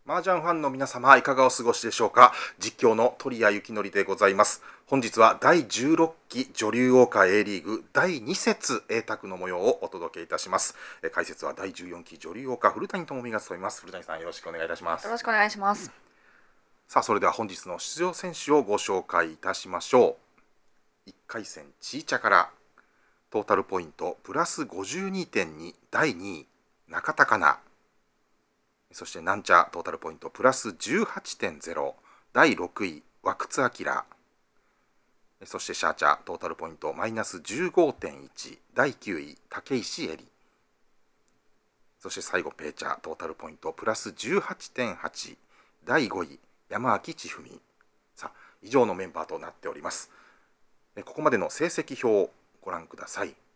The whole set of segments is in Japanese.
麻雀ファンの皆様いかがお過ごしでしょうか。実況の鳥谷幸則でございます。本日は第16期女流桜花 A リーグ第2節 A 卓の模様をお届けいたします。解説は第14期女流桜花古谷智美が務めます。古谷さん、よろしくお願いいたします。 よろしくお願いします。 さあ、それでは本日の出場選手をご紹介いたしましょう。1回戦チーチャからトータルポイントプラス 52.2 第2位中田香奈、そしてなんちゃトータルポイントプラス 18.0 第6位和久津明、そしてシャーチャトータルポイントマイナス 15.1 第9位竹石絵里、そして最後ペーチャトータルポイントプラス 18.8 第5位山脇千文。さあ、以上のメンバーとなっております。ここまでの成績表をご覧ください。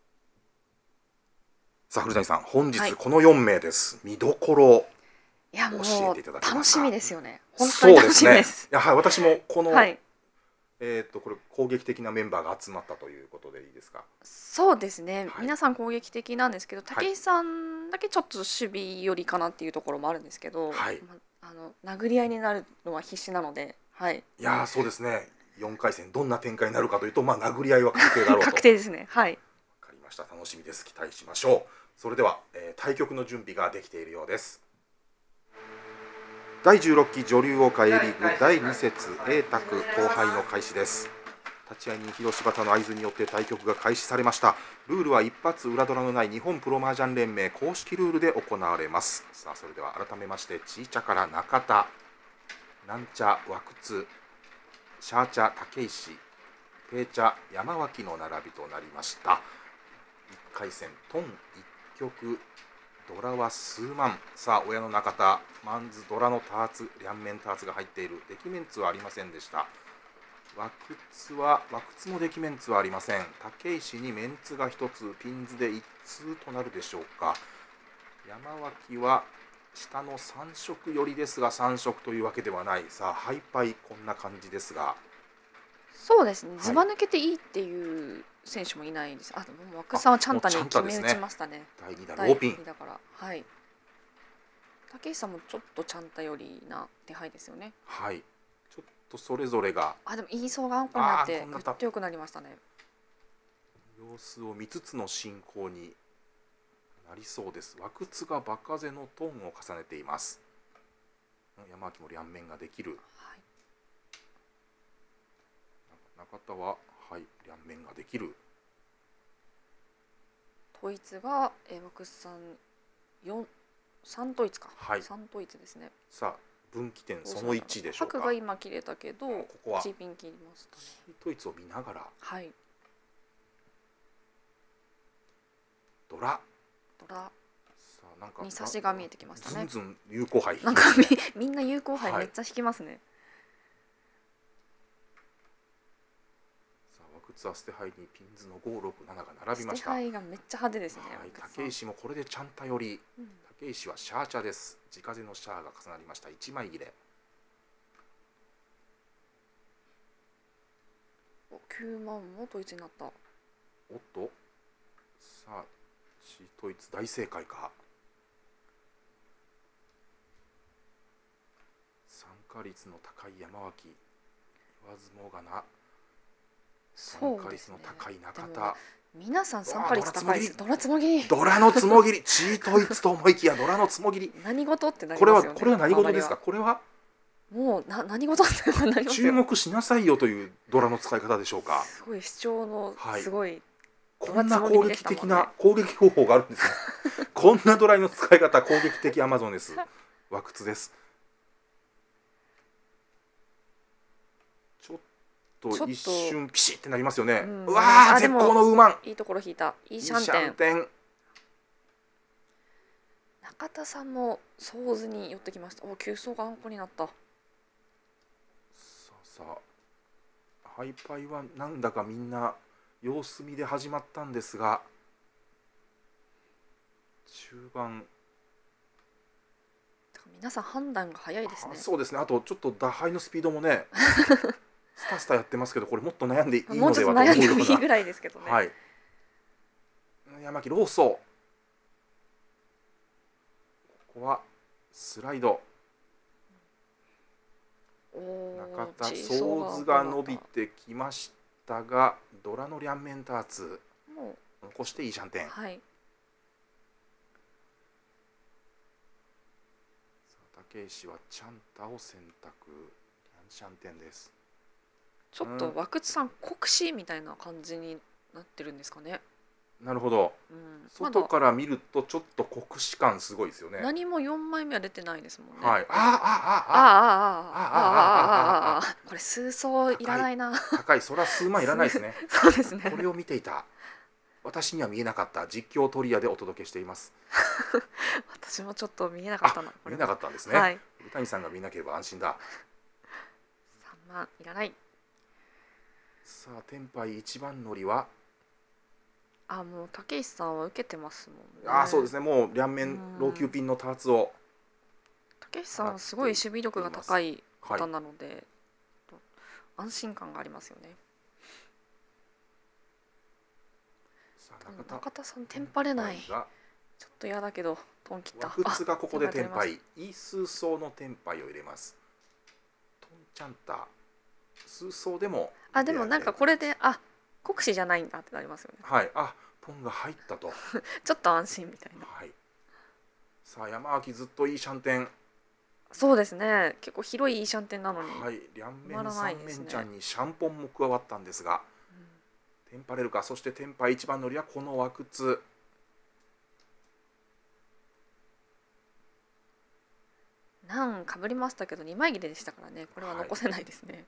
さあ、古谷さん、本日この4名です。見どころいや、もう教えていただけますか。 楽しみですよね。本当に楽しみです。 いや、はい、私もこの、 はい、 これ攻撃的なメンバーが集まったということでいいですか。 そうですね、 はい、 皆さん攻撃的なんですけど、武井さんだけちょっと守備寄りかなっていうところもあるんですけど、 はい、 殴り合いになるのは必死なので、はい、 いや、そうですね。4回戦どんな展開になるかというと、殴り合いは確定だろうと。 確定ですね。はい。 わかりました。楽しみです。期待しましょう。それでは、対局の準備ができているようです。第16期女流桜花 A リーグ第2節 A 卓統廃の開始です。立ち会いに広柴田の合図によって対局が開始されました。ルールは一発裏ドラのない日本プロ麻雀連盟公式ルールで行われます。さあ、それでは改めまして、チーチャから中田、なんちゃ和久津、シャーチャ竹石、ペーチャ山脇の並びとなりました。1回戦トン1局、ドラは数万。さあ、親の中田、マンズドラのターツ、両面ターツが入っている。デキメンツはありませんでした。和久津のデキメンツはありません。竹石にメンツが1つ、ピンズで1通となるでしょうか。山脇は下の3色寄りですが、3色というわけではない。さあ、ハイパイこんな感じですが、 そうですね、ずば抜けていいっていう選手もいないです。でも和久さんはチャンタに決め打ちましたね。 第2打ローピンだから、はい。竹石さんもちょっとチャンタ寄りな手配ですよね。 はい。ちょっとそれぞれがでも言いそうがあんこになってぐっと良くなりましたね。 様子を見つつの進行になりそうです。和久津が場風のトーンを重ねています。山脇も両面ができる。 はい、 中田は、はい、両面ができる。 統一が和久さん3統一か。 はい、 3統一ですね。 さあ、分岐点その1でしょうか。 白が今切れたけど、 ここはチーピン切りましたね。 統一を見ながら、 はい、 ドラに差しが見えてきましたね。 ずんずん有効牌、 なんかみんな有効牌めっちゃ引きますね。 さあ、和久津は捨て牌にピンズの5、6、7が並びました。 捨て牌がめっちゃ派手ですね。 はい、竹石もこれでちゃんたより、竹石はシャーチャです。地風のシャーが重なりました。1枚切れ。 9万も統一になった。 おっと、さあ、チ統一大正解か。参加率の高い山脇、言わずもがな。参加率の高い中田。 皆さん参加率高いです。ドラつもぎり。 ドラのつもぎり、チー統一と思いきやドラのつもぎり。 何事ってなりますよね。 これは何事ですか。これはもう何事ってなりますよ。 注目しなさいよというドラの使い方でしょうか。 すごい主張のすごい、 こんな攻撃的な攻撃方法があるんですね。こんなドライの使い方、攻撃的アマゾンです。和久津です。ちょっと一瞬ピシッってなりますよね。うわー、絶好のウーマン。 いいところ引いた。いいシャンテン。中田さんもソーズに寄ってきました。急走があんこになった。 さあ、ハイパイはなんだかみんな様子見で始まったんですが、中盤皆さん判断が早いですね。 そうですね。あとちょっと打敗のスピードもねスタスタやってますけど、これもっと悩んでいいのではと思うような。 もうちょっと悩んでもいいぐらいですけどね。 はい、山木ローソー、ここはスライド。 中田チーソソーーズが伸びてきましたが、ドラの両面ターツも残していいシャンテン。 う、はい、 武石はチャンタを選択、リャンシャンテンです。 ちょっと和久津さん国士みたいな感じになってるんですかね。 なるほど、外から見るとちょっと国士感すごいですよね。 何も4枚目は出てないですもんね。 はい、 これ数層いらないな。 高い、そら数万いらないですね。 そうですね。 これを見ていた私には見えなかった。実況トリアでお届けしています。 私もちょっと見えなかったな。 見えなかったんですね。 はい、 古谷さんが見なければ安心だ。 3万いらない。 さあ天杯一番乗りは、 もう武石さんは受けてますもんね。 そうですね。もう両面老朽ピンのターツを。 武石さんはすごい守備力が高い方なので、安心感がありますよね。中田さんテンパれない。ちょっと嫌だけどトン切った。 和久津がここでテンパイ、イースーソーのテンパイを入れます。トンチャンタスーソーでも、 でもなんかこれで国士じゃないんだってなりますよね。 はい、ポンが入ったとちょっと安心みたいな。 はい、さあ山脇ずっといいシャンテン。 そうですね、結構広いいいシャンテンなのに、 はい、両面三面ちゃんにシャンポンも加わったんですが、テンパれるか。そしてテンパ一番乗りはこの和久津。 難かぶりましたけど2枚切れでしたからね、これは残せないですね。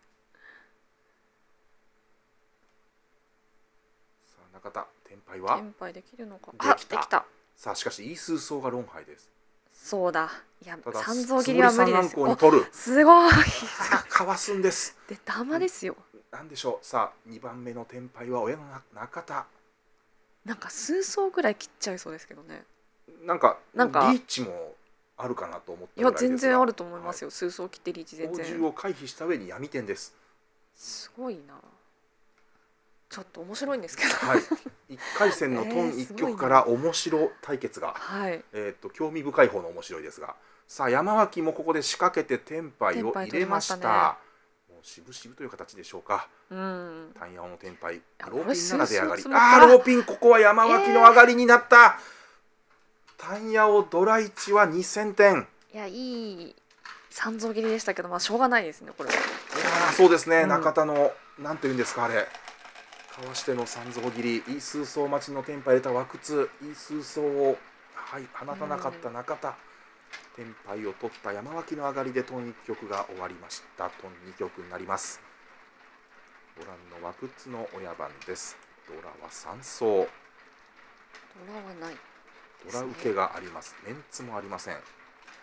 さあ中田テンパイはテンパイできるのか。 できた。さあしかしイースーソーが論敗です。 そうだ、いやただ三蔵切りは無理です。 に取る。 すごいかわすんです。 でダマですよ。 なんでしょう。さあ2番目のテンパイは親の中田。 なんか数層ぐらい切っちゃいそうですけどね。 なんかリーチもあるかなと思ったぐらいですが。 いや全然あると思いますよ。数層切ってリーチ全然。 宝珠を回避した上に闇点です。 すごいな。ちょっと面白いんですけど。 はい。1回戦のトン1局から面白対決が、興味深い方の面白いですが、さあ山脇もここで仕掛けてテンパイを入れました。もう渋々という形でしょうか。単ヤオのテンパイ、ローピンなら出上がり。ローピン、ここは山脇の上がりになった。単ヤオドラ1は2000点。 いや、いい三蔵切りでしたけど、しょうがないですねこれは。 そうですね、中田のなんていうんですか、あれかわしての三蔵切り、イースーソー待ちのテンパイ入れた和久津、イースーソーを、放たなかった中田、テンパイを取った山脇の上がりでトン1局が終わりました。トン2局になります。ご覧の和久津の親番です。ドラは3層。ドラはない、 ドラ受けがあります。メンツもありません。こ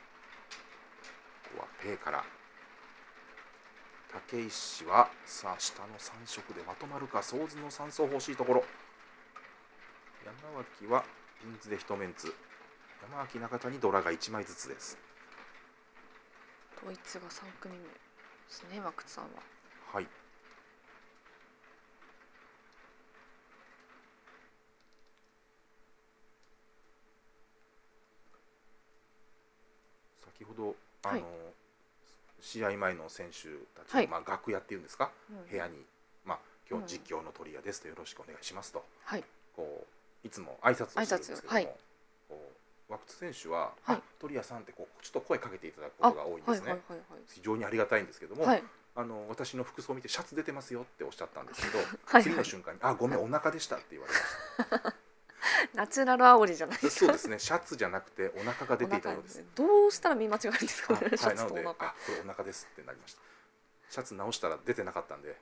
こはペイから。武石はさあ下の3色でまとまるか。ソーズの3層欲しいところ。山脇はピンズで1メンツ。山脇中田にドラが1枚ずつです。 統一が3組目ですね、和久津さんは。 はい。先ほど試合前の選手たちの、楽屋っていうんですか、部屋に、今日実況のトリアですとよろしくお願いしますと、こういつも挨拶をするんですけども、和久津選手は「トリアさん」ってちょっと声かけていただくことが多いんですね。非常にありがたいんですけども、私の服装を見て「シャツ出てますよ」っておっしゃったんですけど、次の瞬間に「ごめん、お腹でした」って言われました。 ナチュラル煽りじゃないですか。 そうですね、シャツじゃなくてお腹が出ていたようです。 どうしたら見間違えるんですかね。 なのでこれお腹ですってなりました。シャツ直したら出てなかったんで、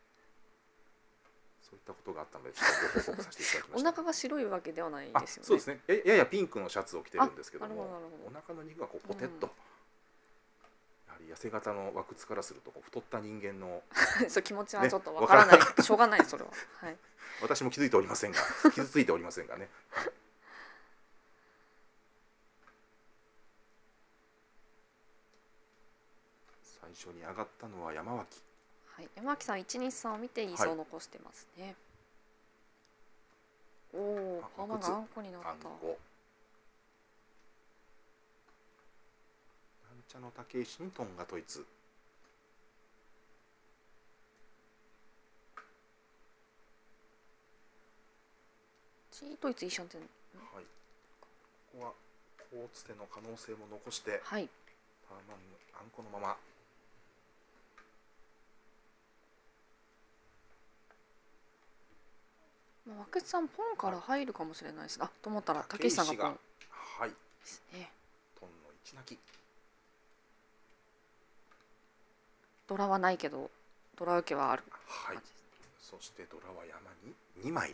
そういったことがあったのでちょっとご報告させていただきました。 お腹が白いわけではないですよね。 そうですね、ややピンクのシャツを着てるんですけども、お腹の肉がポテッと、やはり痩せ型の和久津からすると太った人間のそう気持ちはちょっとわからない、しょうがないそれは。 私も気づいておりませんが、傷ついておりませんがね。最初に上がったのは山脇。 山脇さん123を見ていい層を残してますね。おお、パーマがあんこになった。なんちゃの武石にトンが統一。 ドイツいいシャンテン。 はい、ここはコーツテの可能性も残して、 はい。 パーマンあんこのまま。 まあ、枠さんポンから入るかもしれないです。あ、と思ったら武竹石さんが石がポンではい、 すね。 トンの一泣き。 ドラはないけどドラ受けはあるはい感じです。 そしてドラは山に2枚。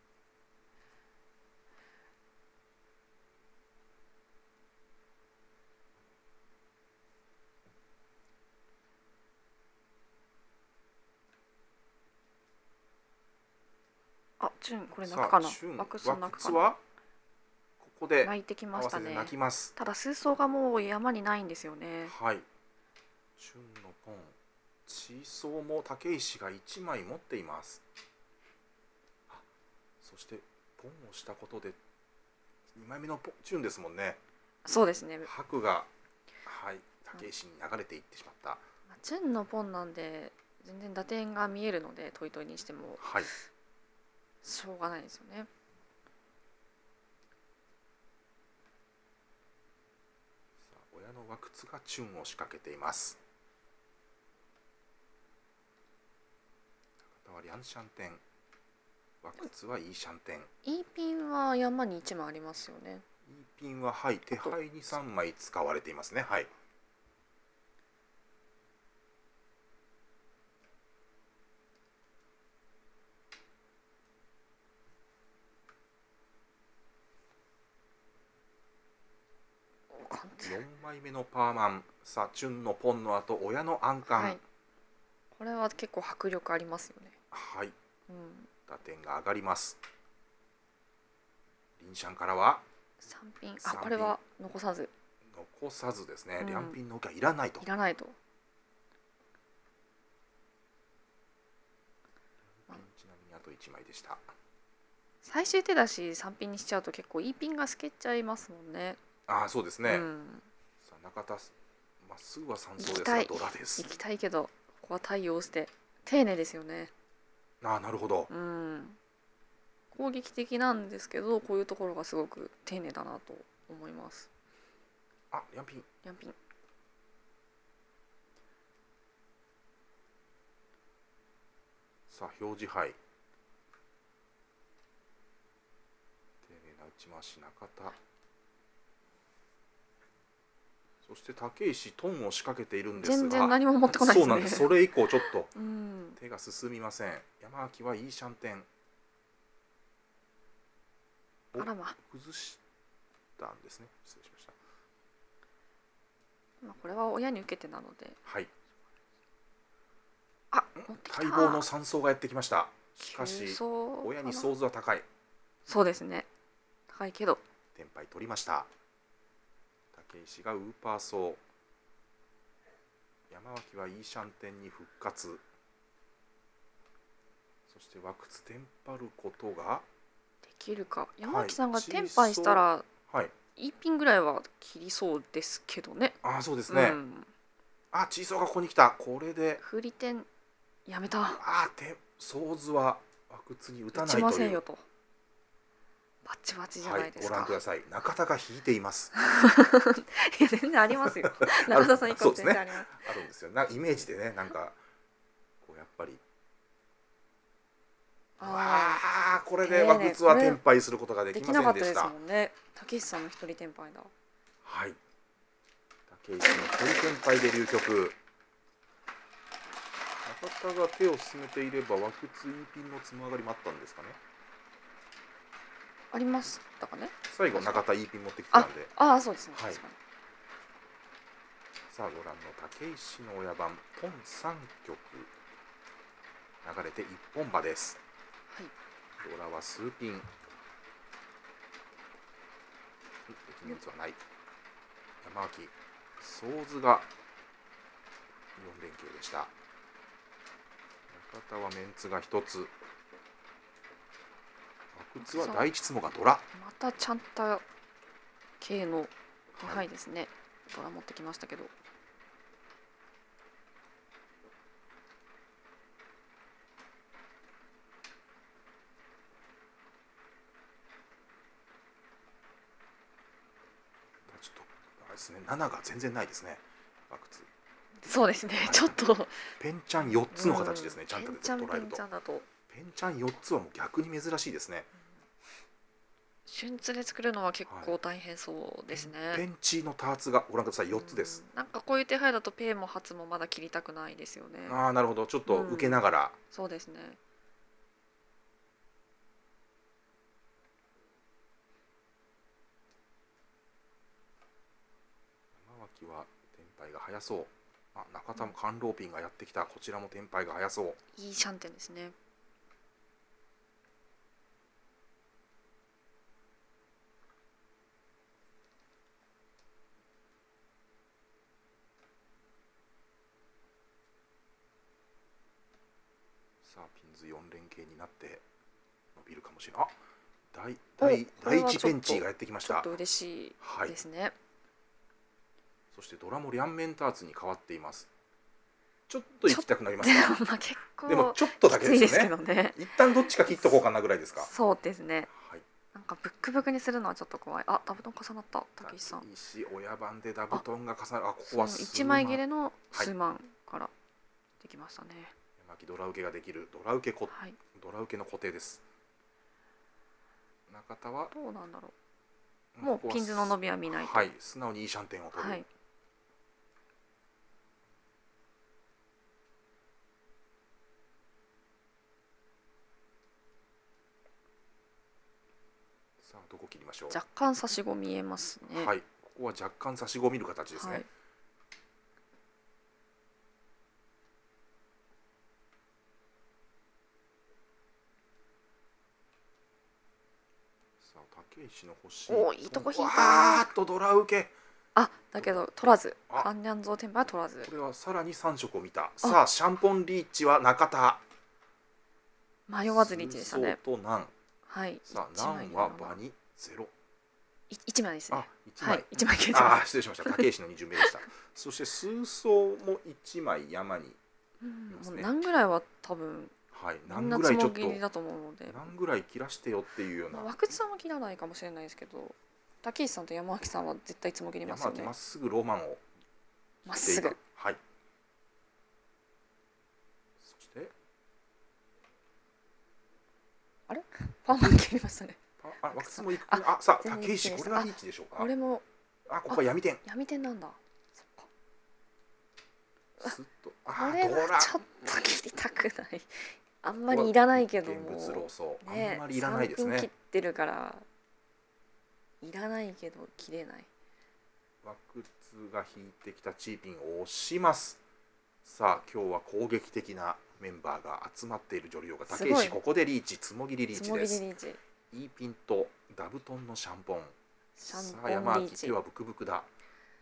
あ、チュンこれ泣さくかな。 あチュン枠さん泣くかな。 はここで泣いてき合ましたね。 わせて泣きます。 ただ数層がもう山にないんですよね。 はい、チュンのポン、地層も竹石が1枚持っています。あ、そしてポンをしたことで2枚目のチュンですもんね。 そうですね。 白が、はい、竹石に流れていってしまった。 まあチュンのポンなんで全然打点が見えるのでトイトイにしてもはい、 しょうがないですよね。 さあ親の枠津がチュンを仕掛けています。中田はリャンシャンテン、枠津はいいシャンテン。 E ピンは山に1枚ありますよね。 いいピンは、はい、手配に3枚使われていますね。はい、4枚目のパーマン。さあチュンのポンの後親のアンカン。 はい。これは結構迫力ありますよね。 はい、 うん。 打点が上がります。リンシャンからは 3ピン。あ、 三ピンこれは残さず。 残さずですね、 うんリャンピンの受けはいらないと。 いらないと。 ちなみにあと1枚でした。 最終手出し3ピンにしちゃうと結構 E ピンが透けちゃいますもんね。 ああ、そうですね。 うん。 さあ中田、まっすぐは3走です行きたいがドラです行。きたいけどここは対応して丁寧ですよね。 ああ、なるほど。 うん。攻撃的なんですけどこういうところがすごく丁寧だなと思います。 あ、リャンピン。 ニャンピン。 さあ表示牌。丁寧な打ち回し中田。そして竹石トンを仕掛けているんですが、 全然何も持ってこないですね。 そうなんです。それ以降ちょっとうん。 手が進みません。山脇はいいシャンテン。 あらま。 崩したんですね。失礼しました。 まあこれは親に受けてなので。 はい。 あ、持ってきた。 待望の3走がやってきました。しかし 9走親に想像は高い。 そうですね。高いけど。 テンパイ取りました。竹石がウーパー走。山脇はいいシャンテンに復活。そして枠津テンパることができるか。山脇さんがテンパイしたら、 はい、 1ピンぐらいは切りそうですけどね。 ああ、そうですね。 うん、 あ、チーソーがここに来た。これで振り点やめた。 ああ、ソーズは枠津に打た打ちないという。 ませんよと。バチバチじゃないですか。 はい、ご覧ください。中田が引いています。 いや全然ありますよ。中田さん以降全然あります。 あるんですよ。イメージでね、なんかこうやっぱり。ああ、これで枠津はテンパイすることができませんでした。 できなかったですもんね。竹石さんの一人テンパイだ。 はい。竹石の一人テンパイで流局。中田が手を進めていれば枠津 E ピンのつながりもあったんですかね。 ありましたかね。 最後中田 E ピン持ってきたんで。 ああ、そうですね。 はい、 確かに。 さあご覧の竹石の親番ポン3曲流れて一本馬です。 はい。 ドラは数ピン。駅熱はない。山脇ソーズが4連休でした。中田はメンツが1つ。枠津は第一つもがドラ。 またちゃんと系の手配ですね。ドラ持ってきましたけど。 ですね。7が全然ないですね。バクツ。 そうですね。ちょっとペンチャン4つの形ですね。ちゃんとペンチャン捉えると。ペンチャン4つはもう逆に珍しいですね。 瞬通で作るのは結構大変そうですね。 ペンチのターツがご覧ください。4つです。 なんかこういう手配だとペイもハツもまだ切りたくないですよね。 ああ、なるほど。ちょっと受けながら。 そうですね。 山脇はテンパイが速そう。あ、中田もカンローピンがやってきた。こちらもテンパイが速そう。 いいシャンテンですね。 さあピンズ4連携になって伸びるかもしれない。あ、第一ペンチがやってきました。 ちょっと嬉しいですね。 そしてドラも両面ターツに変わっています。ちょっと行きたくなりますか。 まあ結構でもちょっとだけですよね。一旦どっちか切っとこうかなぐらいですか。 そうですね。なんかブックブクにするのはちょっと怖い。あ、ダブトン重なった。武石さん。 親番でダブトンが重なる。あ、ここは 1枚切れの数万からできましたね。 山木ドラ受けができる。ドラ受けの固定です。中田はどうなんだろう。もうピンズの伸びは見ないと。 はい、素直にいいシャンテンを取る。さあどこ切りましょう。 若干差し子見えますね。 はい、ここは若干差し子見る形ですね。武石の欲しい。 お、いいとこ引いた。 あーっとドラ受け。 あ、だけど取らず。カンニャンゾウテンパは取らず。 これはさらに3色を見た。さあシャンポンリーチは中田。 迷わずリーチでしたね。 とナン。 はい。 さあナンは場に0。 1枚ですね。 あ、1枚。 1枚消えてます。 あ、失礼しました。武石の2巡目でした。そして数層も1枚山に。 何ぐらいは多分。 はい、何ぐらいちょっとだと思うので、 何ぐらい切らしてよっていうような。 和久津さんは切らないかもしれないですけど、武石さんと山脇さんは絶対つも切りますよね。 山脇まっすぐローマンをまっすぐ。 はい。そしてあれパンマン切りましたね。 あ、和久津も行く。あ、さあ武石これはリーチでしょうか。 これもここは闇点。 闇点なんだ。そっか。 すっとこれはちょっと切りたくない。あんまりいらないけども、 あんまりいらないですね。 3分切ってるからいらないけど切れない。 和久津が引いてきたチーピンを押します。さあ今日は攻撃的なメンバーが集まっている女流が武石、ここでリーチ、つもぎりリーチです。イーピンとダブトンのシャンポン。さあ山脇手はブクブクだ。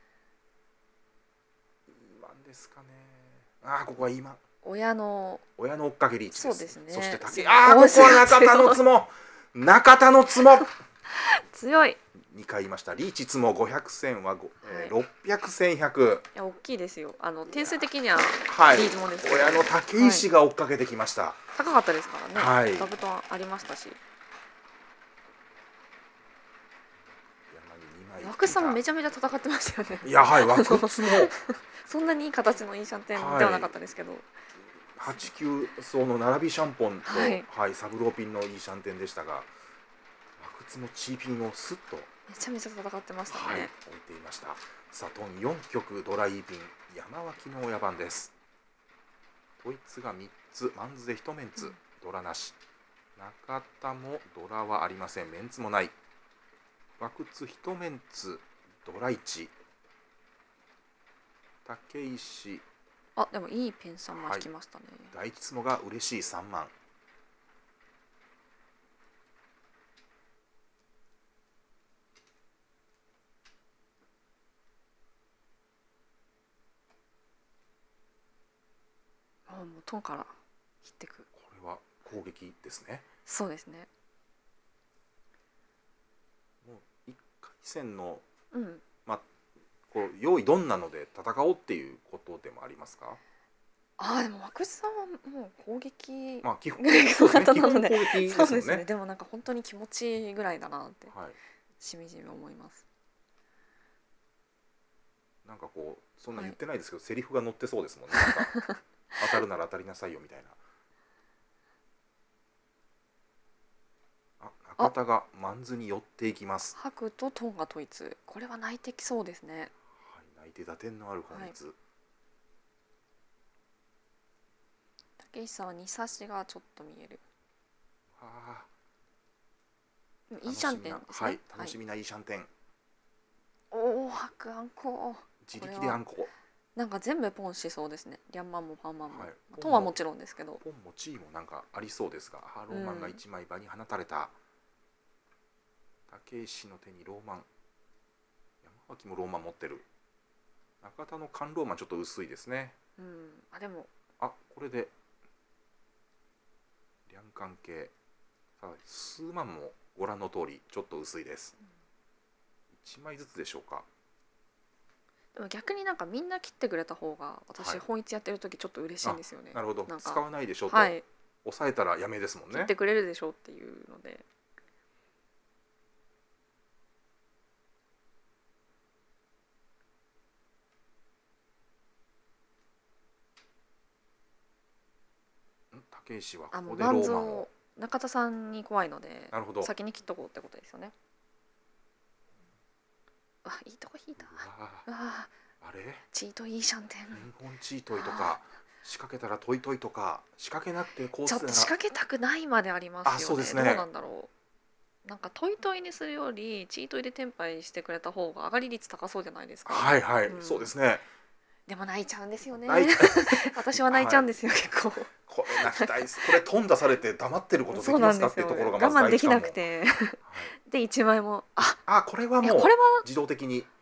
いいマンですかね。ああ、ここはいいマン。親の追っかけリーチです。そうですね。そしてここは中田のつも。中田のつも。 強い。 2回言いました。リーチつも500戦は600戦100。 いや大きいですよ。点数的にはリーチもです。 親の武石が追っかけてきました。 高かったですからね。ダブトンありましたし。和久津さんもめちゃめちゃ戦ってましたよね。 いや、はい、和久津もそんなにいい形のいいシャンテンではなかったですけど、 8、9層の並びシャンポンと、サブローピンのいいシャンテンでしたが、和久津もチーピンをスッとめちゃめちゃ戦ってましたね。 置いていました。サトン4曲ドライピン、山脇の親番です。ドイツが3つ、マンズで1メンツ、ドラなし。中田もドラはありません、メンツもない。和久津1メンツ、ドラ1。武石。 あ、でもいいペン3枚引きましたね。 第一つもが嬉しい3万。 もうトンから切っていく。 これは攻撃ですね。 そうですね。 もう1回戦の、こう用意どんなので戦おうっていうことでもありますか。 でも和久津さんはもう攻撃基本型なので、 そうですね。でもなんか本当に気持ちいいぐらいだなってしみじみ思います。 なんかこうそんな言ってないですけど、セリフが載ってそうですもんね。なんか当たるなら当たりなさいよみたいな。中田がマンズに寄っていきます。 白とトンが統一。これは泣いてきそうですね。 はい、泣いて打点のある本一。 武石さんは2差しがちょっと見える。 ああ、 いいシャンテンですね。 はい、楽しみないいシャンテン。 おお、白あんこ。 自力であんこ。 なんか全部ポンしそうですね。リャンマンもパーマンも。 はい、 トンはもちろんですけど。 ポンもチーもなんかありそうですが、ローマンが1枚場に放たれた。武石の手にローマン。山脇もローマン持ってる。中田の缶ローマンちょっと薄いですね。 でも。 これで。リャン関係。さあ、数万もご覧の通りちょっと薄いです。1枚ずつでしょうか。 でも逆になんかみんな切ってくれた方が私本一やってる時ちょっと嬉しいんですよね。 なるほど。使わないでしょうと、抑えたらやめですもんね。 切ってくれるでしょうっていうので。 武石はここでローマンを中田さんに怖いので、 なるほど、 先に切っとこうってことですよね。いいとこ引いた。 あれチートいいシャンテン。 日本チートイとか仕掛けたらトイトイとか仕掛けなくてこうちょっと仕掛けたくないまでありますよね。 そうですね。 どうなんだろう。なんかトイトイにするよりチートイでテンパイしてくれた方が上がり率高そうじゃないですか。 はいはい、そうですね。 でも泣いちゃうんですよね。私は泣いちゃうんですよ、結構。 これ泣きたいです。これトン出されて黙ってることできますかっていうところがまず我慢できなくて。で1枚もこれはもう自動的に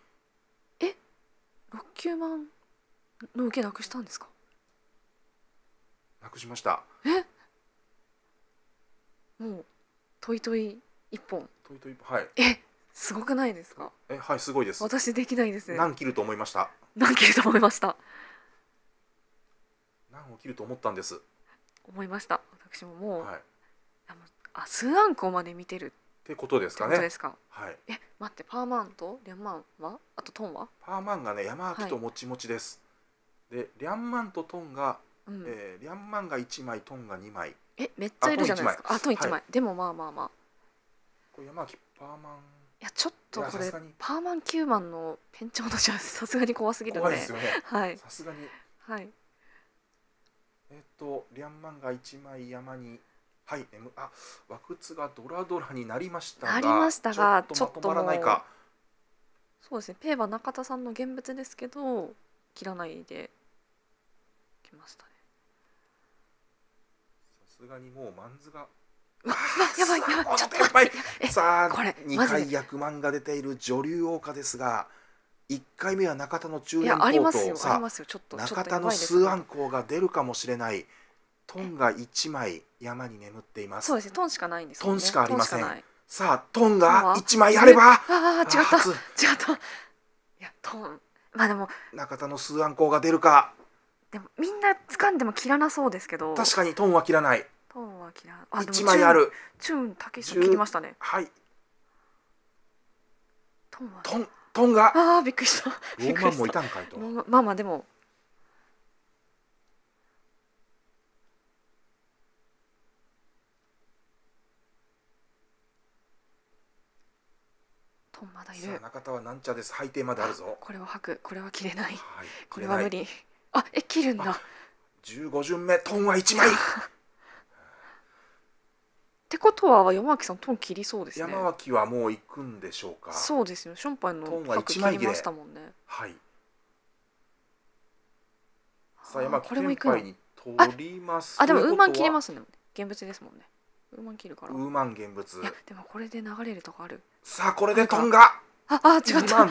6、9万の受けなくしたんですか。 なくしました。 もうトイトイ1本。 トイトイ、はい。 すごくないですか。 はい、すごいです。 私できないです。 何切ると思いました。 何切ると思いました。 何を切ると思ったんです。 思いました。私ももう、数アンコまで見てるってことですかね。 はい。待って、パーマンとリャンマンは、あとトンは？ パーマンがね、山脇ともちもちです。で、リャンマンとトンが、リャンマンが1枚、トンが2枚。 めっちゃいるじゃないですか。トン1枚。でもまあ。 これ山脇パーマン。 いや、ちょっとこれパーマン9万のペンチョンのじゃさすがに怖すぎるので。 怖いですよね。 はい。 さすがに。 はい。 リャンマンが1枚山に。はい、ワクツがドラドラになりましたが、ちょっとまとまらないか。 そうですね。ペイは中田さんの現物ですけど切らないできましたね。 さすがにもうマンズがやばいちょっと待って。 さあ2回役満が出ている女流桜花ですが、1回目は中田の中連ポート、さあ中田の数暗号が出るかもしれない。トンが1枚山に眠っています。 そうですね。トンしかないんですよね。 トンしかありません。さあトンが1枚あれば、 違った。いやトン、でも中田の数暗号が出るか。 でもみんな掴んでも切らなそうですけど。 確かにトンは切らない。 トンは切らない。 1枚ある。 チューン武石さん切りましたね。 はい。 トンがびっくりした。 ローマンもいたんかいと。 でも。まだいる。 中田はなんちゃです。背底まであるぞ。 これは吐く。これは切れない。これは無理。切るんだ。 15巡目、トンは1枚。 ってことは山脇さんトン切りそうですね。 山脇はもう行くんでしょうか。 そうですよ。ションパンの白切りましたもんね。 はい。さあ山脇テンパイに取ります。 でもウーマン切りますね。現物ですもんね。ウーマン切るから。 ウーマン現物。 いやでもこれで流れるとかある。 さあこれでトンが。 違った。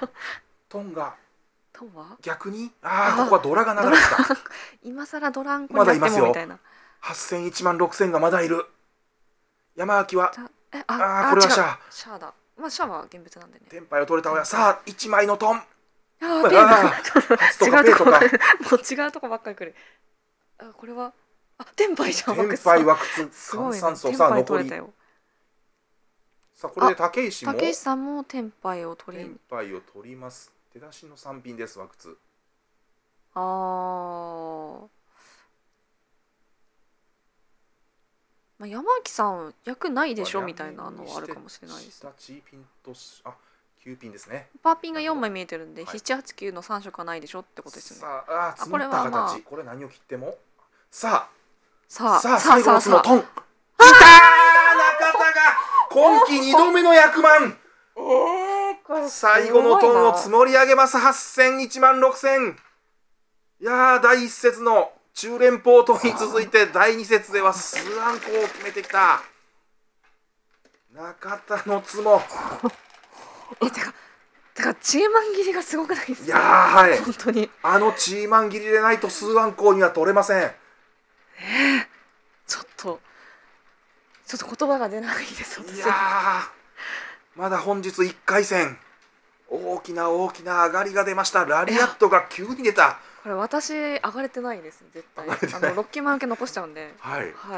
トンが。 トンは逆にここはドラが流れてた。 今更ドランコまだいますよ。 みたいな。 8000、1万6000がまだいる。山脇はこれはシャアだ。シャアは現物なんでね。 テンパイを取れた親。さあ1枚のトン。 違うとこもう違うとこばっかり来る。これはテンパイじゃん。 テンパイは靴換算層。さあ残り。さあこれで武石さんもテンパイを取ります。 手出しの3品です。和靴。 あー、まあ、山脇さん役ないでしょみたいなのはあるかもしれないです。 下チーピンと9ピンですね。 パーピンが4枚見えてるんで、 はい 7、8、9の3色はないでしょってことですよね。 さあ、積もったこれはまあ形。これ何を切っても。ささあ、最後の角、トン。きたー、中田が今季2度目の役満。 これ最後のトンを積もり上げます。8000、1万6000。いやー、第1節の中連ポートに続いて第2節では数アンコを決めてきた中田のツモ。 てかチーマン切りがすごくないですか。 いやー、はい、 本当にチーマン切りでないと数アンコには取れません。 ちょっと言葉が出ないです私。 いやー、まだ本日1回戦、大きな大きな上がりが出ました。ラリアットが急に出た。 これ私上がれてないです絶対。ロッキーマン受け残しちゃうんで。 はい、 はい、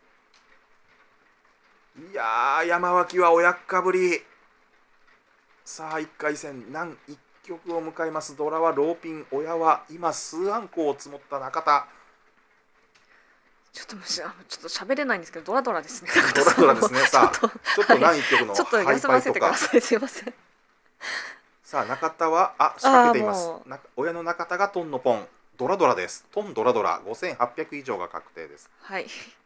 いやー、山脇は親かぶり。さあ1回戦難1局を迎えます。ドラはローピン、親は今数アンコを積もった中田。 ちょっと喋れないんですけどドラドラですね。 ドラドラですね。さあちょっと難1局のちょっとハイ休ませパイとか。 てください。すいません。 さあ中田は仕掛けています。親の中田がトンのポン、ドラドラです。トンドラドラ5800以上が確定です。 はい。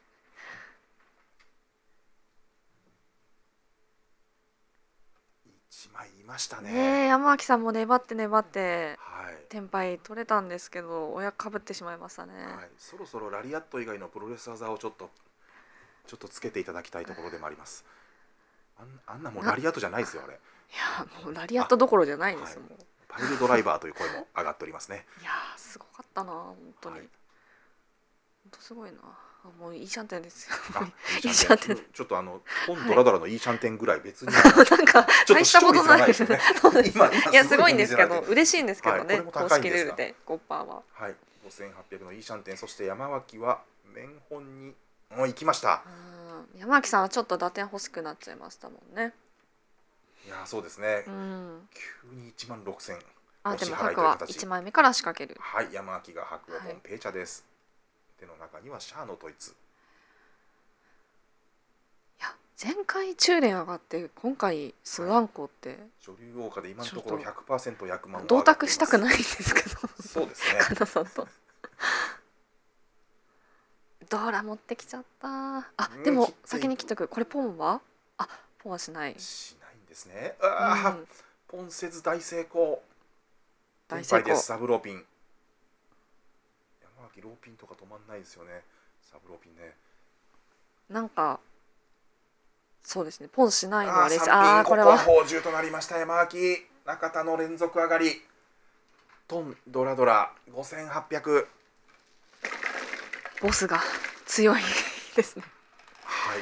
1枚いましたね。 ねえ、山脇さんも粘って粘ってはい、 テンパイ取れたんですけど親かぶってしまいましたね。 はい、そろそろラリアット以外のプロレス技をちょっとつけていただきたいところでもあります。あんなもうラリアットじゃないですよあれ。 いやもうラリアットどころじゃないですもん。 パイルドライバーという声も上がっておりますね。 いやすごかったな本当に、 はい、 本当すごいな。もういいシャンテンですよ。 いいシャンテン。ちょっとトンドラドラのいいシャンテンぐらい別になんか大したことないですね。いやすごいんですけど嬉しいんですけどね、公式ルールで5%は。 はい、5800のいいシャンテン。そして山脇は面本に行きました。 山脇さんはちょっと打点欲しくなっちゃいましたもんね。 いやそうですね、急に1万6000。 でも白は1枚目から仕掛ける。 はい、山脇が白をポンペイチャです。手の中にはシャアの統一。いや前回中連上がって今回スワンコって、 女流王家で今のところ 100% 役満を同卓したくないんですけど。 そうですね。 加納さんとドーラ持ってきちゃった。でも先に切っとく。これポンはポンはしないんですね。ポンせず大成功。 大成功。 サブローピン。山脇ローピンとか止まんないですよね。サブローピンね。 なんかそうですね。ポンしないのはレース。 これは宝珠となりました山脇。中田の連続上がり。トンドラドラ5800。 ボスが強いですね。 はい。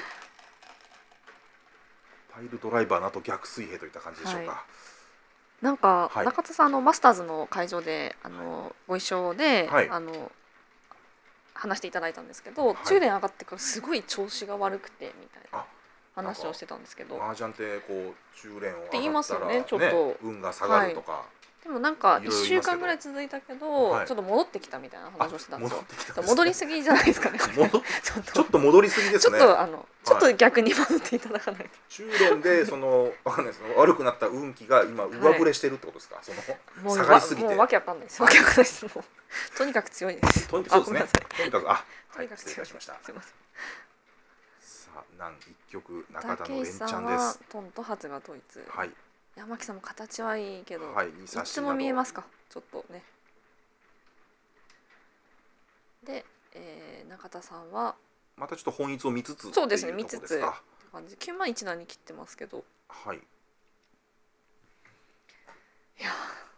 パイルドライバーの後逆水平といった感じでしょうか。 なんか中田さんマスターズの会場でご一緒で話していただいたんですけど、中連上がってからすごい調子が悪くてみたいな話をしてたんですけど。 麻雀ってこう中連をって言いますよね。ちょっと運が下がるとか。 でもなんか1週間ぐらい続いたけどちょっと戻ってきたみたいな話をしてたんですよ。戻りすぎじゃないですかね。 ちょっと戻りすぎですね。 ちょっと逆に戻っていただかないと。 中連で悪くなった運気が今上振れしてるってことですか。下がりすぎてもうわけわかんないです。わけわかんないです。とにかく強いです。 そうですね。とにかく失礼いたしました。 すみません。 さあ難一局中田の連チャンです。 トンと初が統一。 はい。 山木さんも形はいいけど、 いつも見えますか。ちょっとね。で、中田さんはまたちょっと本一を見つつ。 そうですね、見つつ感じ。9万1段に切ってますけど。 はい。いや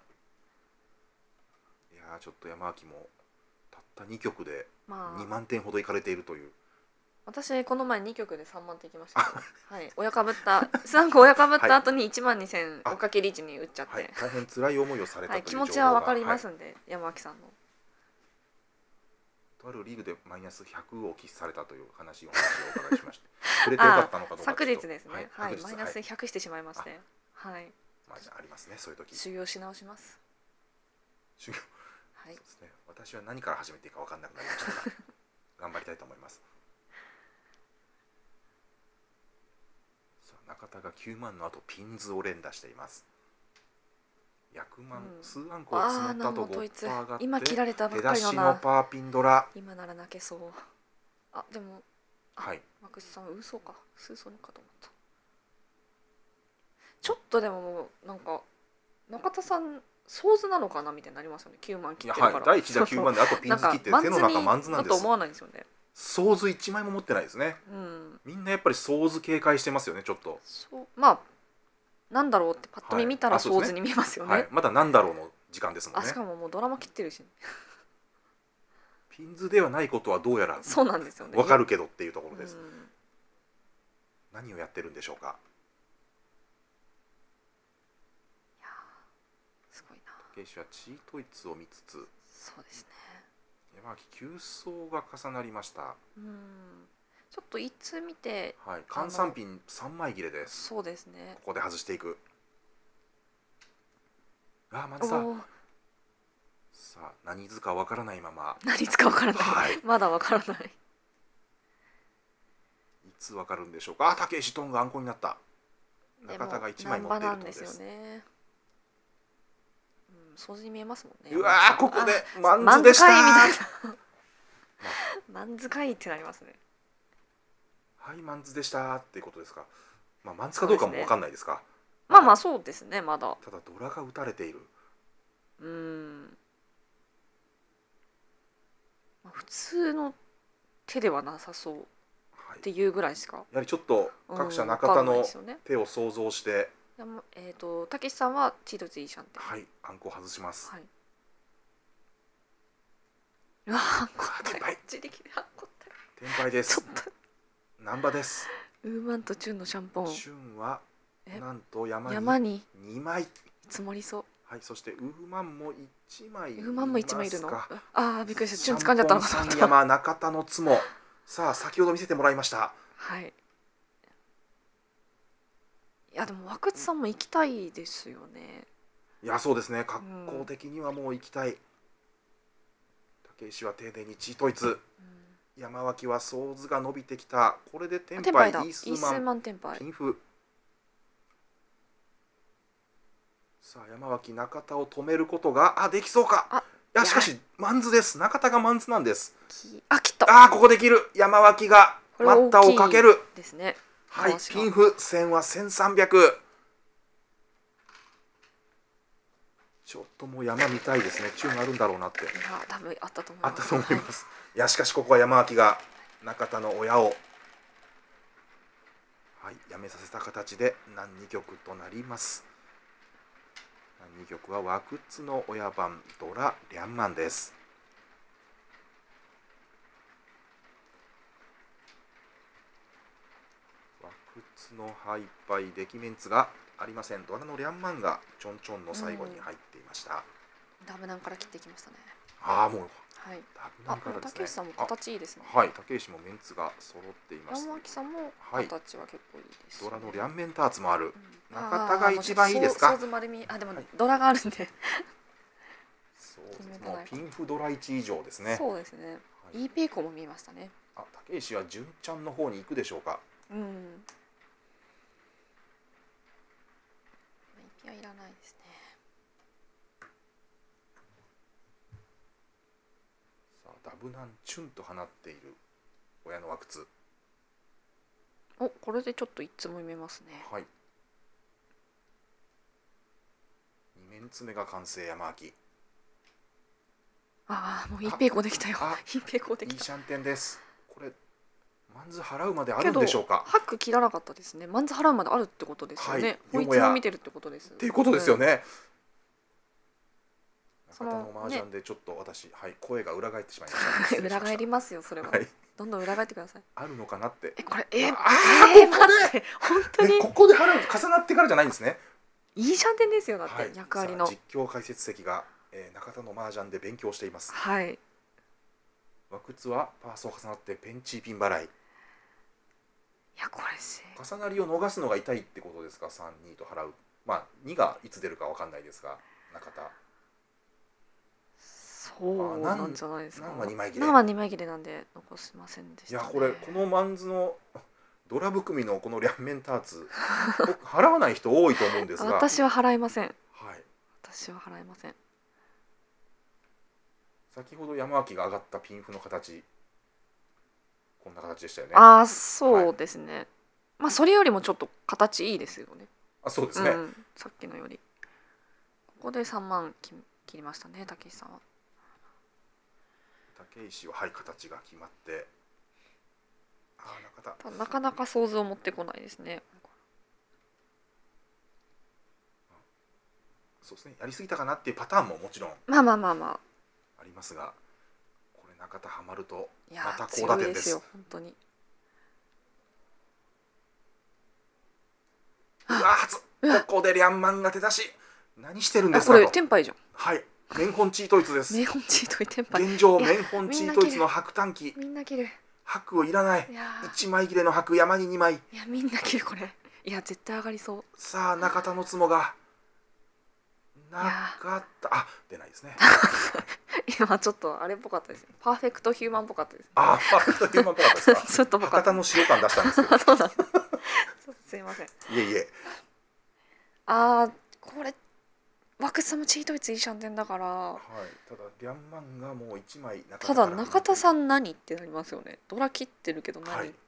ちょっと山脇もたった2局で2万点ほどいかれているという。 私この前2局で3万点いきました。はい、親かぶった3個親かぶった後に1万2000追っかけリーチに打っちゃって、 大変辛い思いをされたという気持ちはわかりますんで、山脇さんのとあるリーグでマイナス100を喫されたというお話をお伺いしました。触れてよかったのかどうか。 昨日ですね。はい、マイナス100してしまいまして、はい。 まあありますね、そういう時。 修行し直します。 修行。 はい。 そうですね。私は何から始めていいか分かんなくなりましたが、頑張りたいと思います。さあ、中田が9万の後ピンズを連打しています。100万、数アンコを積もった後5%上がって、 今切られたばっかり出だしのパーピンドラ。 今なら泣けそう。あ、でも、 はい。 マクスさん嘘か、数層かと思った。ちょっとでもなんか中田さんソーズなのかなみたいになりますよね。9万切ってるから。 はい、第1打9万であとピンズ切って手の中マンズなんです。 だと思わないんですよね。 ソーズ1枚も持ってないですね。みんなやっぱりソーズ警戒してますよね、ちょっと。 そう、まあなんだろうってパッと見見たらソーズに見えますよね。 まだなんだろうの時間ですもんね。 しかももうドラマ切ってるし、 ピンズではないことはどうやらそうなんですよね。 わかるけどっていうところです。何をやってるんでしょうか。 いやすごいな。 武石はチートイツを見つつ、 そうですね。 山脇9層が重なりました。 ちょっと一通見て、 換算ピン3枚切れです。 そうですね。 ここで外していく。マンズだ。さあ、何図かわからないまま。 何図かわからない。まだわからない。 いつわかるんでしょうか。武石トンがあんこになった。中田が1枚持っているとです。 掃除に見えますもんね。 うわここでマンズでした。 マンズかいってなりますね。 はい、マンズでしたっていうことですか。まあマンズかどうかもわかんないですか。 まあまあそうですね、まだ。 ただドラが打たれている。 普通の手ではなさそうっていうぐらいしか。 やはりちょっと各社中田の手を想像して。 たけしさんはチートツイーシャンテン。 はい、あんこ外します。 うわあんこ転敗。 自力であんこって。 転敗です。難波です。 ウーマンとチュンのシャンポン。 チュンはなんと山に2枚。 積もりそう。 はい、そしてウーマンも1枚。 ウーマンも1枚いるの。ああ、びっくりした。チュン掴んじゃったのかな。 山中田のつも。さあ、先ほど見せてもらいました。 はい。いやでも和久津さんも行きたいですよね。 いやそうですね、格好的にはもう行きたい。武石は丁寧にチートイツ。山脇はソーズが伸びてきた。これでテンパイ、イースーマンピンフ。さあ山脇中田を止めることができそうか。いやしかしマンズです。中田がマンズなんです。 切った。 ここで切る。山脇が待ったをかけるですね。 はい、ピンフ線は1300。ちょっともう山見たいですね。チューンあるんだろうなって。 多分あったと思います。 あったと思います。いやしかしここは山脇が中田の親をやめさせた形で難2局となります。難2局は和久津の親番ドラ・リャンマンです。和久津の敗敗できメンツがありません。ドラのリャンマンがちょんちょんの最後に入っていました。 ダブナンから切っていきましたね。 もうダブナンからですね。武石さんも形いいですね。 武石もメンツが揃っています。 山脇さんも形は結構いいです。 ドラのリャンメンターツもある。中田が一番いいですか。 でもドラがあるんで。 そうですね。ピンフドラ1以上ですね。 そうですね。イーペイコも見えましたね。 武石は純ちゃんの方に行くでしょうか。 いやいらないですね。 さあダブナンチュンと放っている親の和久津。 これでちょっと一つも見えますね。 2面詰めが完成。山脇。 もういいペイコできたよ。いいペイコできた。 いいシャンテンです。これマンズ払うまであるんでしょうか。 ハック切らなかったですね。マンズ払うまであるってことですよね。こいつも見てるってことです。 っていうことですよね。中田の麻雀でちょっと私声が裏返ってしまいました。 裏返りますよそれは。どんどん裏返ってください。 あるのかなって。 これ待って本当にここで払う重なってからじゃないんですね。 いいシャンテンですよだって役割の。 実況解説席が中田の麻雀で勉強しています。 和久津はパースを重なってペンチーピン払い。 いやこれ重なりを逃すのが痛いってことですか。3-2と払う。 まあ2がいつ出るかわかんないですが、中田。 そうなんじゃないですか。 何は2枚切れ。 何は2枚切れなんで残しませんでした、ね。 いやこれこのマンズのドラブ組のこの両面ターツ払わない人多いと思うんですが、 私は払いません。 はい。 私は払いません。 先ほど山脇が上がったピンフの形、こんな形でしたよね。 ああ、そうですね。はい、まあそれよりもちょっと形いいですよね。 あ、そうですね。 さっきのより。ここで3万切りましたね、武石さんは。 武石ははい形が決まって、中田。 なかなか想像を持ってこないですね。 そうですね。やりすぎたかなっていうパターンももちろん。 まあ。 ありますが、これ中田はまるとまた高打点です。 よ本当に。 うわ初ここでリャンマンが手出し。何してるんですか。 これテンパイじゃん。 はい。メンホンチートイツです。 メンホンチートイテンパイ。 現状メンホンチートイツの白短期。 みんな切る。 白をいらない。1枚切れの白山に2枚。 いやみんな切るこれ。いや絶対上がりそう。 さあ中田のつもが。中田出ないですね。 今ちょっとあれっぽかったですね。パーフェクトヒューマンっぽかったです。 パーフェクトヒューマンっぽかったですか。 ちょっと博多の塩感出したんですけど。 そうなんです。ちょっとすいません。 いえ。 これ枠さんもチートイツいいシャンテンだから。はい。 ただリャンマンがもう1枚中田。 ただ中田さん何ってなりますよね。ドラ切ってるけど何って。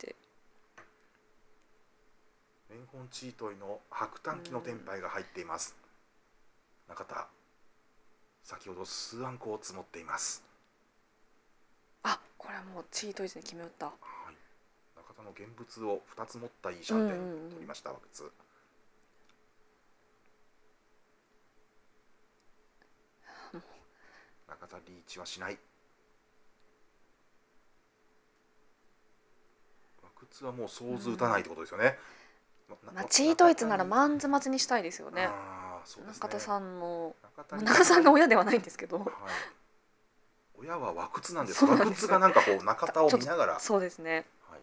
メンホンチートイの白短期のテンパイが入っています。中田。先ほど数アンコを積もっています。 これはもうチートイツに決め打った。はい。 中田の現物を2つ持ったいいシャンテン取りました。枠津。中田リーチはしない。枠津はもう想像打たないってことですよね。 チートイツならマンズ待ちにしたいですよね。 そうですね。 中田さんの中田さんが親ではないんですけど、はい、 親は枠津なんです。枠津がなんかこう中田を見ながら。 そうですね。 はい、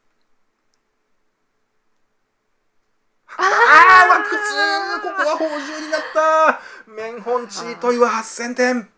枠津ここは宝珠になった。メンホンチートイは8000点。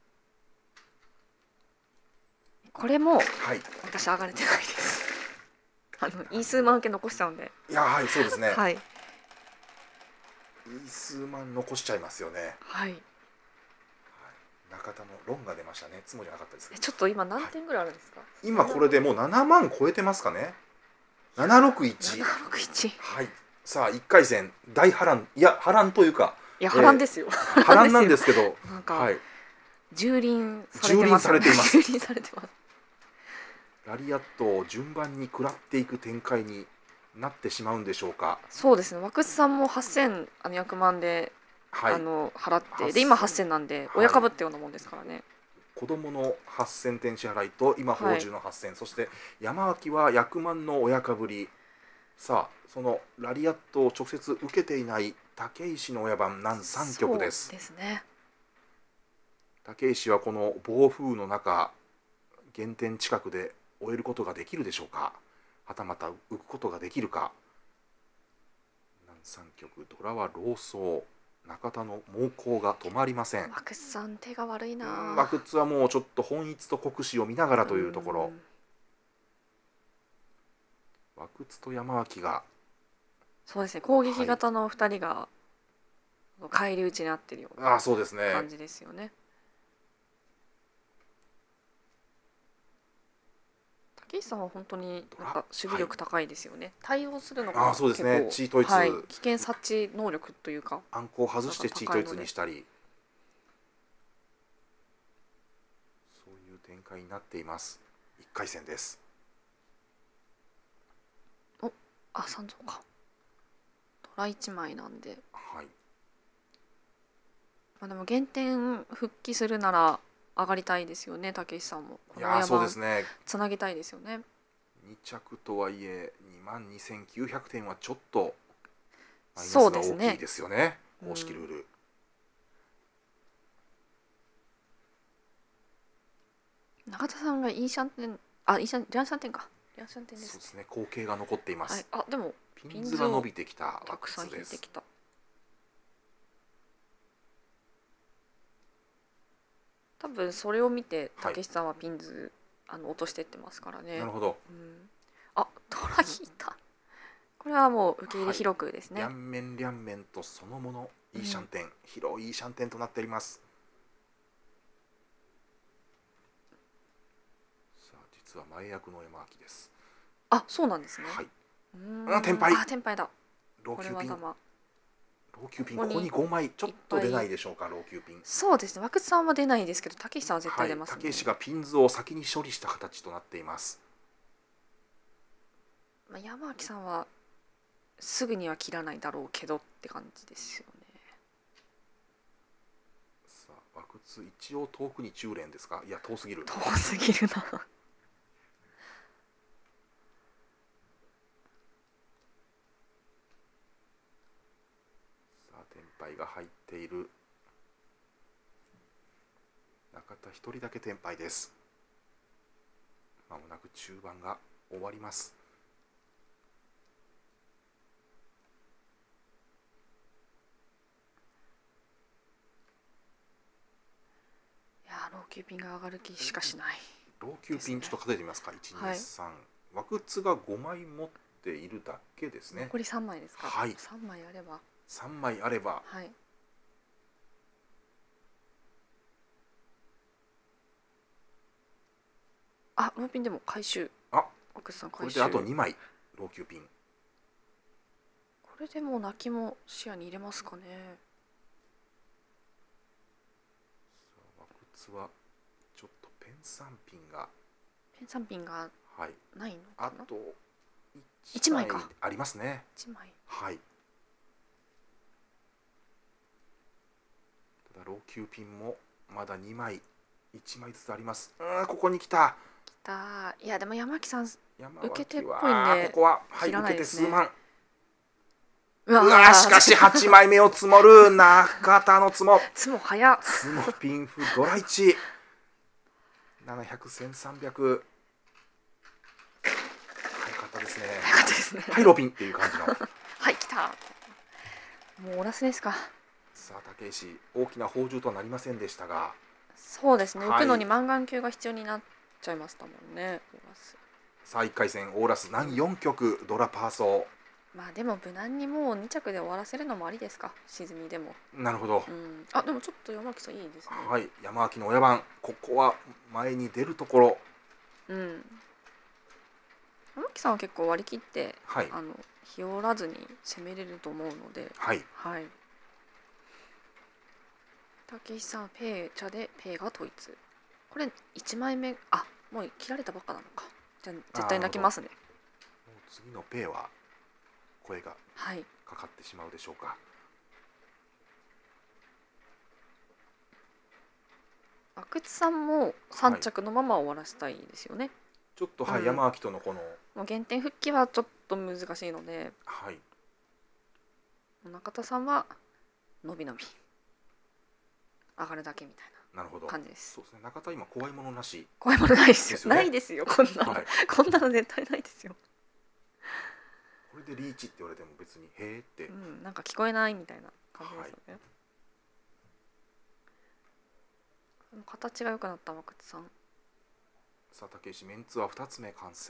これも、 はい、 私上がれてないです。イースーマン受け残しちゃうんで。 いやはいそうですね。 はい。イースーマン残しちゃいますよね。 はい。 中田のロンが出ましたね。つもじゃなかったですけど。 ちょっと今何点ぐらいあるんですか。 今これでもう7万超えてますかね。761。 761。 はい。さあ1回戦大波乱、いや波乱というか。 いや波乱ですよ。 波乱なんですけど。 なんか蹂躙されています。蹂躙されてます。 ラリアットを順番に食らっていく展開になってしまうんでしょうか。 そうですね。枠津さんも8200万で、払ってで今8000なんで親かぶったようなもんですからね。 子供の8000点支払いと今宝珠の8000、そして山脇は100万の親かぶり。さあそのラリアットを直接受けていない武石の親番南3局です。 そうですね。 武石はこの暴風の中減点近くで終えることができるでしょうか。はたまた浮くことができるか。南三局ドラは老僧。中田の猛攻が止まりません。 枠津さん手が悪いな。 枠津はもうちょっと本一と国士を見ながらというところ。枠津と山脇がそうですね。攻撃型の2人が返り討ちになっているような感じですよね。武井さんは本当になんか守備力高いですよね。対応するのがそうですね。チートイツ、 危険察知能力というか。 暗号を外してチートイツにしたり、そういう展開になっています。1回戦です。 三蔵か。ドラ1枚なんで。 はい。 でも減点復帰するなら上がりたいですよね。武井さんもいやそうですね。 つなぎたいですよね。 2着とはいえ22,900点はちょっとマイナスが大きいですよね。公式ルール。 中田さんがいいシャンテン、リャンシャンテンか。リャンシャンテンです。 そうですね。後継が残っています。 でもピンズが伸びてきたたくさん引いてきた。 多分それを見て武さんはピンズ、落としてってますからね。 なるほど。 あ、トラ引いた。これはもう受け入れ広くですね。 両面両面とそのものいいシャンテン、広いいいシャンテンとなっております。さあ実は前役の山脇です。 あ、そうなんですね。 はい。天敗。 天敗だ。 老朽ピン。老朽ピンここに5枚ちょっと出ないでしょうか。老朽ピン。 そうですね。和久さんは出ないですけど、武さんは絶対出ますね。 武がピンズを先に処理した形となっています。 山脇さんはすぐには切らないだろうけどって感じですよね。 さあ和久一応遠くに中連ですか。いや遠すぎる。 遠すぎるな。さあ天敗が入っている。中田一人だけ天敗です。まもなく中盤が終わります。 老朽ピンが上がる気しかしない。 老朽ピンちょっと数えてみますか。1、2、3。和久が5枚持っているだけですね。 残り3枚ですか。 はい。 3枚あれば。 3枚あれば。 はい。あ、ローピンでも回収。 あ、 和久さん回収。これであと2枚老朽ピン。 これでもう泣きも視野に入れますかね。 はちょっとペン3ピンがないのかな。あと 1枚かありますね。 1枚。 はい。ただ老朽ピンもまだ2枚1枚ずつあります。ここに来た。 いやでも山脇さん受けてっぽいんで、 ここは受けて数万。 うわしかし8枚目を積もる中田の積も。 積も早っ。 積もピンフドラ1。700、1300。早かったですね。 早かったですね。 はい、ローピンっていう感じの。 はい、来た。もうオラスですか。 さあ、武石、大きな宝珠とはなりませんでしたが。 そうですね。浮くのにマンガン級が必要になっちゃいましたもんね。オラス。 さあ、1回戦、オーラス難4局、ドラパーソー。 まあでも無難にもう2着で終わらせるのもありですか。沈みでも。 なるほど。 あ、でもちょっと山脇さんいいですね。 はい、山脇の親番、ここは前に出るところ。 山脇さんは結構割り切って、日和らずに攻めれると思うので。 はい。 武井さんはペイ茶でペイが統一。これ1枚目、もう切られたばっかなのか。じゃあ絶対泣きますね。 もう次のペイは声がかかってしまうでしょうか。 阿久津さんも3着のまま終わらせたいですよね。 ちょっと山脇とのこのもう減点復帰はちょっと難しいので、中田さんは伸び伸び上がるだけみたいな感じです。 そうですね。中田今怖いものなし。 怖いものないですよ。ないですよ。こんなのこんなの絶対ないですよ。 これでリーチって言われても別にへーって、 なんか聞こえないみたいな感じですよね。形が良くなった阿久津さん。 さあ武石メンツは2つ目完成。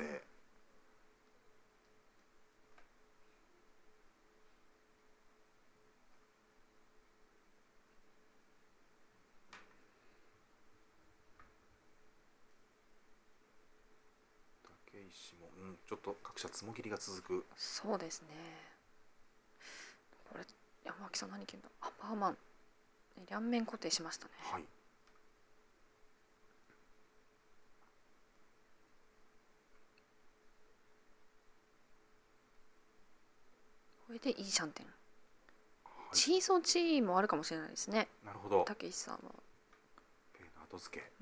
武石もちょっと各社つもぎりが続く。 そうですね。これ山脇さん何剣だ。パーマン両面固定しましたね。これでいいシャンテン。チーソーチーもあるかもしれないですね。 なるほど。 武石さんは。 ペイの後付け。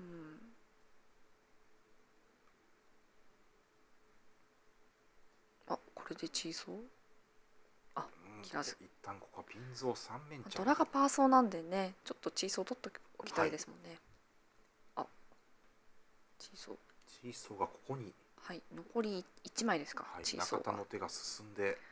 これでチーソー。切らず。 一旦ここはピンズを3面ドラがパーソーなんでね、ちょっとチーソー取っておきたいですもんね。チーソー。 チーソーがここに。 残り1枚ですか。チーソー。 中田の手が進んで。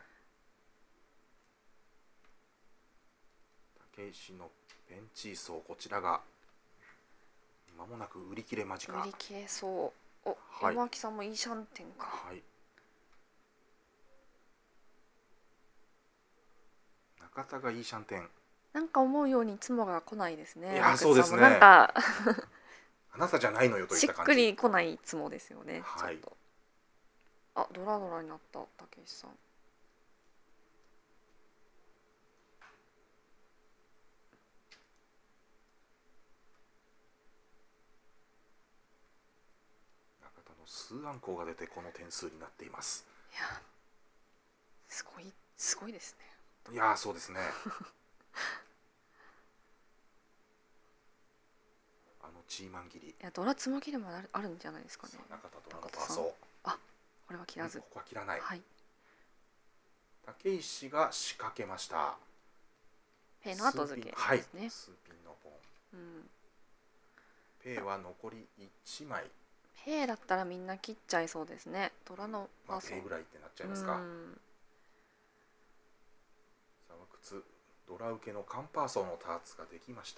武石のペンチーソー、こちらがまもなく売り切れ間近。 売り切れそう。お、山脇さんもいいシャンテンか。はい。 中田がいいシャンテン。 なんか思うように妻が来ないですね。 いや、そうですね。 なんかあなたじゃないのよといった感じ。 しっくり来ない妻ですよね。 はい。 あ、ドラドラになった武井さん。 中田の数アンコウが出てこの点数になっています。 いや、すごいですね。いや、そうですね。チーマン切り。いや、ドラつも切りもあるんじゃないですかね。 中田ドラのパーソー。 あ、これは切らず。 ここは切らない。 はい。 武石が仕掛けました。 ペイの後付けですね。 数ピンのポン。ペイは残り1枚。 ペイだったらみんな切っちゃいそうですね。ドラのパーソー。ペイぐらいってなっちゃいますか。さあ、靴ドラ受けのカンパーソーのターツができました。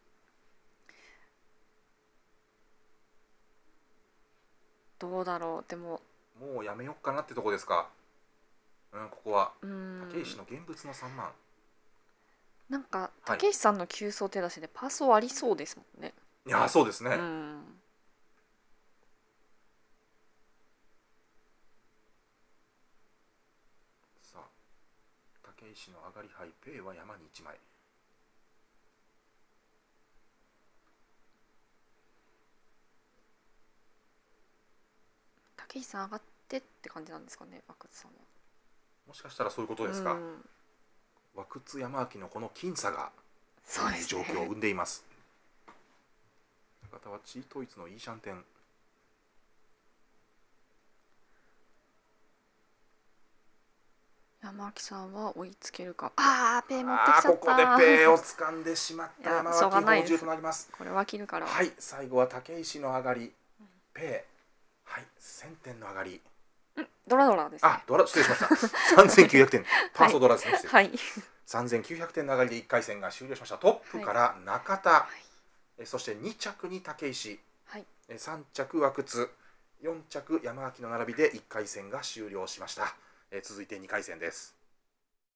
どうだろう。でももうやめよっかなってとこですか。ここは武石の現物の3万。 なんか武石さんの急走手出しでパーソーありそうですもんね。 いや、そうですね。さあ、武石の上がり牌、ペイは山に1枚。 武石さん上がってって感じなんですかね、阿久津さんは。 もしかしたらそういうことですか。和久津山明のこの僅差がそういう状況を生んでいます。中田はチートイツのいいシャンテン。 山脇さんは追いつけるか。ああ、ペイ持ってきちゃった。 ここでペイを掴んでしまった山脇宝珠となります。 これは切るから。 はい、最後は武石の上がり、ペイ。はい、1000点の上がり。 ドラドラですね。 あ、ドラ、失礼しました。3900点。パーソドラですね。 はい。 3900点の上がりで1回戦が終了しました。トップから中田、そして2着に武石、3着和久津、4着山脇の並びで1回戦が終了しました。続いて2回戦です。